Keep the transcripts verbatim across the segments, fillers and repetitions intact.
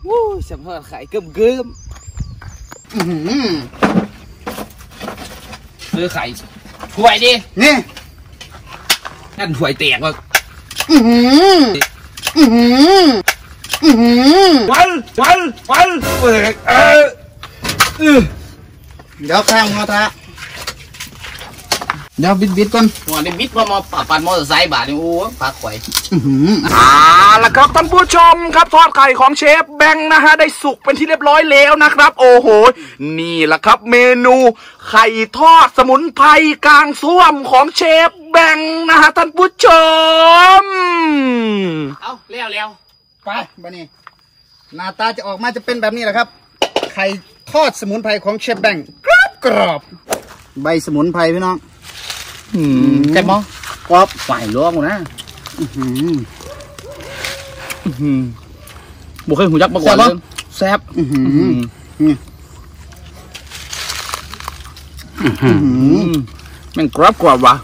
วู้สัมภาระไข่เกิมเกิมเลือไข่ถ้วยดินี่นั่นถ้วยแตกว่ะวันวันวันเปิดเออเดี๋ยวข้างมาท่าเดี๋ยวบิดบิดก่อนหัวนี่บิดมามาปั่นมอเตอร์ไซค์บาทนี่โอ้พักไข่อ่าแล้วครับท่านผู้ชมครับทอดไข่ของเชฟแบงค์นะฮะได้สุกเป็นที่เรียบร้อยแล้วนะครับโอ้โหนี่แหละครับเมนูไข่ทอดสมุนไพรกลางส้วมของเชฟแบงค์นะฮะท่านผู้ชมเอาเร็วเร็วไปบันนี้หน้าตาจะออกมาจะเป็นแบบนี้แหละครับไข่ทอดสมุนไพรของเชฟแบงค์กรอบกรอบใบสมุนไพรพี่น้องแซ่บมั้งกรอบฝ่ายร้องนะบุกให้หูยักษ์มาก่อนเลยแซ่บมันกรอบกรอบวะ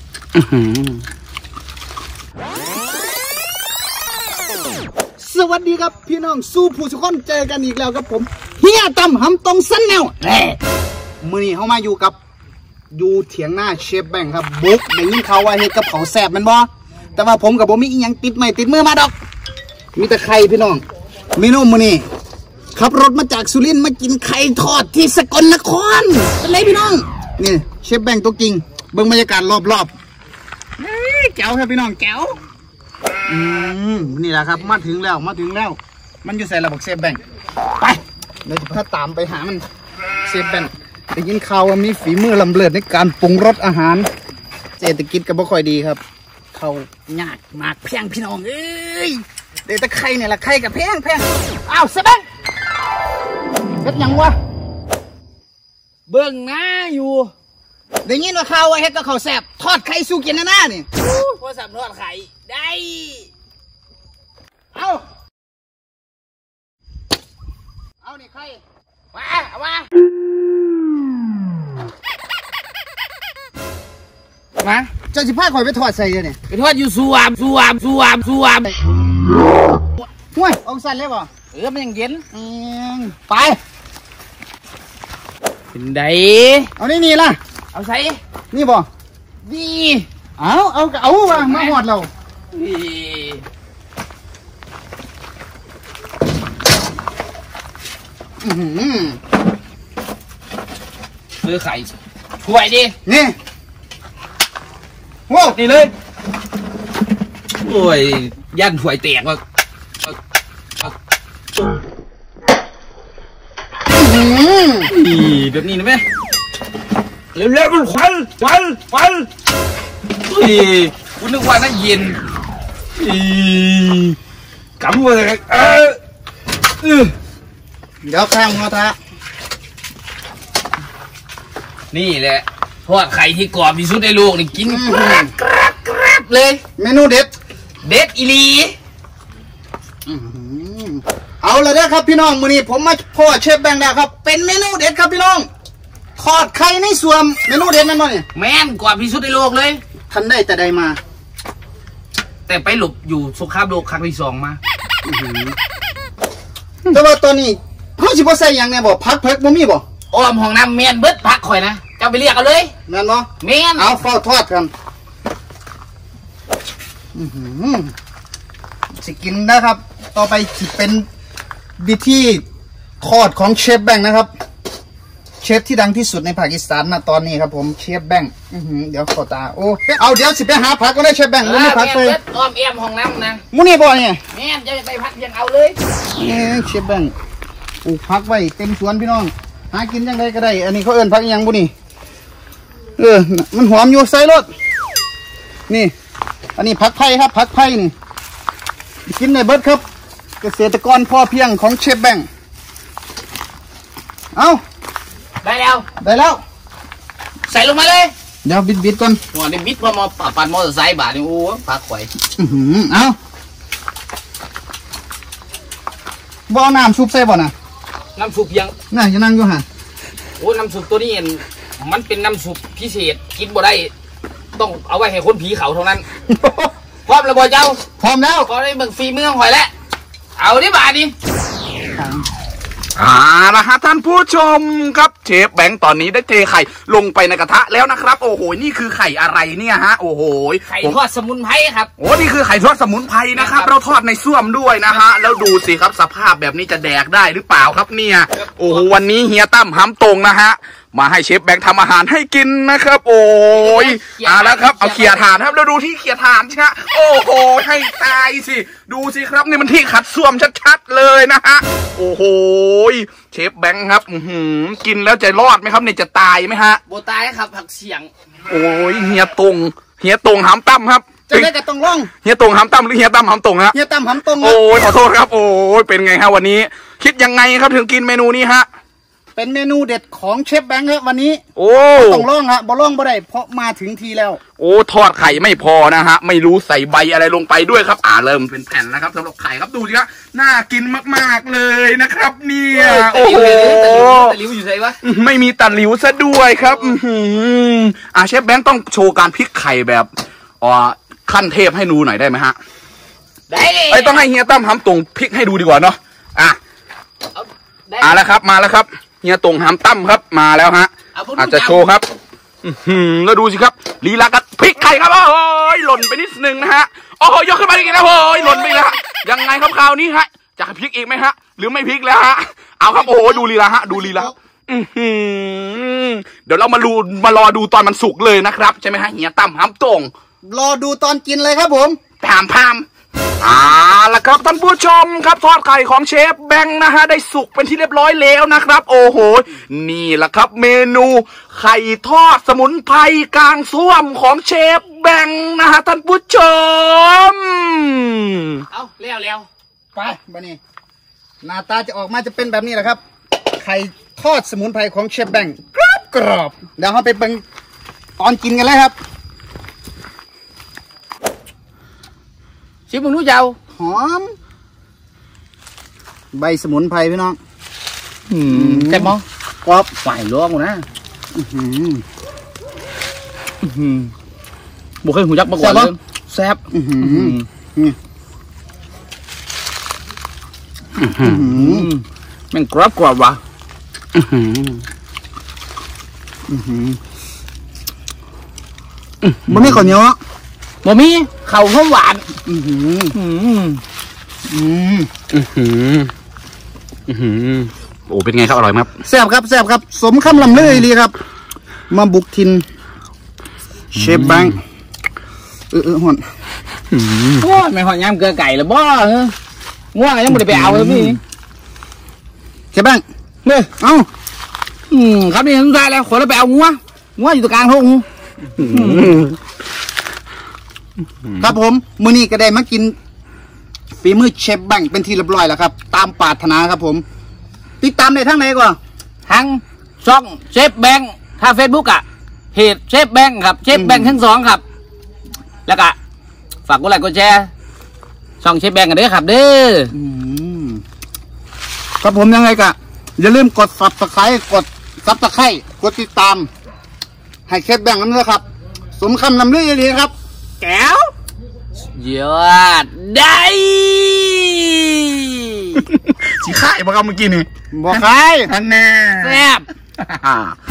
สวัสดีครับพี่น้องสู้ผู้สุขคนเจอกันอีกแล้วครับผมเฮียตำหำตรงสั้นแนวแน่มือนี้เขามาอยู่กับอยู่เถียงหน้าเชฟแบงค์ครับบุกได้ยินเขาว่าเฮ็ดกับเขาแสบมันบ่แต่ว่าผมกับผมมีอีหยังติดไม่ติดมือมาดอกมีแต่ไข่พี่น้องเมนูมื้อนี้ขับรถมาจากสุรินทร์มากินไข่ทอดที่สกลนครเป็นไรพี่น้องนี่เชฟแบงค์ตัวจริงเบิ่งบรรยากาศรอบๆแจ๋วครับพี่น้องแจ๋วอืมนี่แหละครับมาถึงแล้วมาถึงแล้วมันอยู่ใส่ระบบเชฟแบงค์ไปเดี๋ยวจะพาตามไปหามันเชฟแบงค์ได้ยินข่าวว่ามีฝีมือลำเลิศในการปรุงรสอาหารเศรษฐกิจก็บ่ค่อยดีครับเขายากมากแพงพี่น้องเอ้ยเดี๋ยวตะไคร่เนี่ยละไข่กับแพงแพงอ้าวเชฟแบงค์เฮ็ดยังวะเบิ่งหน้าอยู่ได้ยินว่าข่าวว่าเฮ็ดกับข้าวแซ่บทอดไข่สู้กินนะหน้านี่พอสับทอดไข่ได้เอาเอานี่ไข่มาเอามามาเจ้าสิพาข่อยไปทอดใส่เนี่ยไปทอดอยู่สวามสวามสวามสวามห่วยองสั่นเลยบ่เออมันยังเย็นไปเป็นไดเอานี่นี่ล่ะเอาใส่นี่บ่นี่เอาเอาเอาว่ามาหอดเราเลือไข่ถ้วยดินี่ว้าวนี่เลยโอ้ยยันถ้วยแตกว่ะนี่เดี๋ยวนี้นะแม่เร็วๆมันควันควันควันนี่คุณนึกว่าน่าเย็นกำมาเลยเออเดี๋ยวข้างมาท่านี่แหละทอดไข่ที่กรอบที่สุดในโลกนี่กินกราบกราบกราบเลยเมนูเด็ดเด็ดอีลีเอาเลยนะครับพี่น้องมื้อนี้ผมมาพ่อเชฟแบงค์แล้วครับเป็นเมนูเด็ดครับพี่น้องทอดไข่ในสวมเมนูเด็ดนั่นมั้งเนี่ยแม่นกรอบที่สุดในโลกเลยท่านได้แต่ใดมาแต่ไปหลบอยู่สงครามโลกครั้งที่สองมาแต่ว่าตอนนี้เขาสิบ่ใส่ยังเนี่ยบ่พักเพิกบ่มีบ่อ้อมห้องน้ำเมียนเบิดพักข่อยนะเจ้าไปเรียกเอาเลยแม่นบ่เมียนเอาเฝ้าทอดกันสิกินนะครับต่อไปสิเป็นวิธีทอดของเชฟแบงค์นะครับเชฟที่ดังที่สุดในปากีสถานนะตอนนี้ครับผมเชฟแบงค์เดี๋ยวขอตาโอ้เอาเดี๋ยวสิไปหาผักก็ได้เชฟแบงค์ไม่ผักเลยอ้อมเอี่ยมห้องน้ำนะมุนี่บ่เนี่ยแม่นจะไปพักยังเอาเลยเชฟแบงค์ปลูกผักไว้เต็มสวนพี่น้องหากินยังไงก็ได้อันนี้เขาเอิ้นผักยังบุนี่เออมันหอมอยู่ใส่รสนี่อันนี้ผักไผ่ครับผักไผ่นี่กินในเบิร์ดครับเกษตรกรพ่อเพียงของเชฟแบงค์เอาได้แล้วได้แล้วใส่ลงมาเลยเดี๋ยวบิดบิดก่อนหัวนี่บิดมามาปั่นมอเตอร์ไซค์บาทนี่โอ้พักไข่เอาบ่อน้ำซุปใส่บ่น่ะน้ำซุปยังน่ะจะนั่งอยู่ห่ะโอ้น้ำซุปตัวนี้มันเป็นน้ำซุปพิเศษกินบ่ได้ต้องเอาไว้ให้คนผีเขาเท่านั้นพร้อมแล้วบ่เจ้าพร้อมแล้วพอได้เบิ่งฝีมือหอยแล้วเอาดิบาทดิอ่านะฮะท่านผู้ชมครับเชฟแบงค์ตอนนี้ได้เทไข่ลงไปในกระทะแล้วนะครับโอ้โหนี่คือไข่อะไรเนี่ยฮะโอ้โหไข่ทอดสมุนไพรครับโอ้นี่คือไข่ทอดสมุนไพรนะครับเราทอดในส้วมด้วยนะฮะแล้วดูสิครับสภาพแบบนี้จะแดกได้หรือเปล่าครับเนี่ยโอ้โหวันนี้เฮียตั้มหำตรงนะฮะมาให้เชฟแบงค์ทำอาหารให้กินนะครับโอ้ยอ่าแล้วครับเอาเขี่ยถ่านครับแล้วดูที่เขี่ยถ่านใช่ไหมโอ้โหให้ตายสิดูสิครับนี่มันที่ขัดส้วมชัดๆเลยนะฮะโอ้โหเชฟแบงค์ครับกินแล้วจะรอดไหมครับเนี่ยจะตายไหมฮะโบตายครับผักเสียงโอ้ยเฮียตรงเฮียตรงหำตั้มครับจะได้กับตรงร่องเฮียตรงหำตั้มหรือเฮียตั้มหำตรงฮะเฮียตั้มหำตรงโอ้ยขอโทษครับโอ้ยเป็นไงฮะวันนี้คิดยังไงครับถึงกินเมนูนี้ฮะเป็นเมนูเด็ดของเชฟแบงค์ครับวันนี้โอ้ต้องร่องฮะบ่ร่องบ่ได้เพราะมาถึงทีแล้วโอ้ทอดไข่ไม่พอนะฮะไม่รู้ใส่ใบอะไรลงไปด้วยครับอ่าเริ่มเป็นแผ่นนะครับสำหรับไข่ครับดูสิครับน่ากินมากๆเลยนะครับเนี่ยโอ้โหตะลิวอยู่ไหนวะไม่มีตะลิวซะด้วยครับอ่าเชฟแบงค์ต้องโชว์การพลิกไข่แบบอ๋อขั้นเทพให้ดูหน่อยได้ไหมฮะได้ไอ้ต้องให้เฮียตั้มทำตรงพลิกให้ดูดีกว่าเนาะอ่ะอ่าแล้วครับมาแล้วครับเฮียตรงหามตั้มครับมาแล้วฮะอาจจะโชว์ครับแล้วดูสิครับลีลากัดพลิกไข่ครับโอ้ยหล่นไปนิดนึงนะฮะโอ้โหยกขึ้นมาอีกแล้วโอ้ยหล่นไปแล้วยังไงครับคราวนี้ฮะจะพลิกอีกไหมฮะหรือไม่พลิกแล้วฮะเอาครับโอ้โหดูลีลาฮะดูลีลาเดี๋ยวเรามาดูมารอดูตอนมันสุกเลยนะครับใช่ไหมฮะเฮียตั้มหามตรงรอดูตอนกินเลยครับผมพามพามอ่าละครับท่านผู้ชมครับทอดไข่ของเชฟแบงค์นะฮะได้สุกเป็นที่เรียบร้อยแล้วนะครับโอ้โหนี่แหละครับเมนูไข่ทอดสมุนไพรกลางส้วมของเชฟแบงค์นะฮะท่านผู้ชมเอาเร็วเร็วไปบันนี้หน้าตาจะออกมาจะเป็นแบบนี้แหละครับไข่ทอดสมุนไพรของเชฟแบงค์กรอบกรอบเดี๋ยวเราไปเป็นตอนกินกันเลยครับชิมมึงรู้เจ้าหอมใบสมุนไพรพี่น้องแซ่บมั้งกรอบฝ่ายล้อมนะบุกให้หูยักษ์มาก่อนเลยแซ่บแม่งกรอบกรอบวะมันไม่ข้าวเหนียวอ่ะบ่มีข้าวหอมหวานอือหืออืมอืมอือหืออือหือโอ้เป็นไงครับอร่อยครับแซ่บครับแซ่บครับสมคำลำเลยเลยครับมาบุกทินเชฟแบงค์เออเออหอนโอ้ไม่หอนย่ำเกลือไก่เลยบ่เออง่วงยังไม่ได้ไปเอาเลยพี่เชฟแบงค์เนี่ยเอ้าอืมครับนี่ทุกท่านแล้วขอเราไปเอางัวงัวอยู่ตรงกลางทุ่งครับผมมื้อนี้ก็ได้มากินฝีมือเชฟแบงค์เป็นที่เรียบร้อยแล้วครับตามปรารถนาครับผมติดตามในทางไหนก่อนทางช่องเชฟแบงค์ทางเฟซบุ๊กอ่ะเพจเชฟแบงค์ครับเชฟแบงค์ทั้งสองครับแล้วก็ฝากกดไลค์กดแชร์ช่องเชฟแบงค์กันด้วยครับเด้อครับผมยังไงกะอย่าลืมกดซับสไครต์กดซับสไครต์กดติดตามให้เชฟแบงค์นั่นเลยครับสมคำนำเรื่องดีครับแก้วยอดได้สีข่ายบอกเอาเมื่อกี้นี่บอกใครอันแน่แซ่บ